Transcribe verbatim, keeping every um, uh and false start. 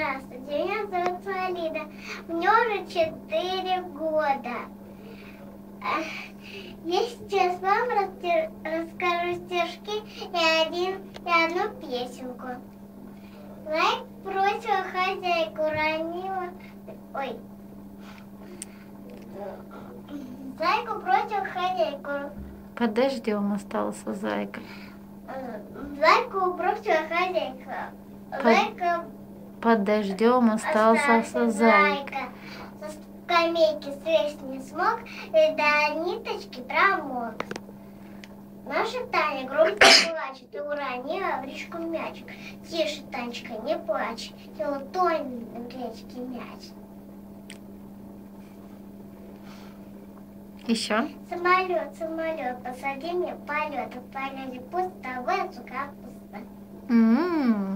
Здравствуйте, меня зовут Полина. Мне уже четыре года. Я сейчас вам растер... расскажу стишки и, один... и одну песенку. Зайка бросила хозяйку, ранила... Ой. Зайку бросил хозяйку. Под дождем остался зайка. Зайку бросила хозяйка. Зайка... Под дождем остался, остался зайка. Со скамейки слезть не смог и до ниточки промок. Наша Таня громко плачет и уронила в речку мячик. Тише, Танечка, не плачь, тело тонет в речке мяч. Еще? Самолет, самолет, посади мне полет, в полете пусто, в капуста. М-м-м.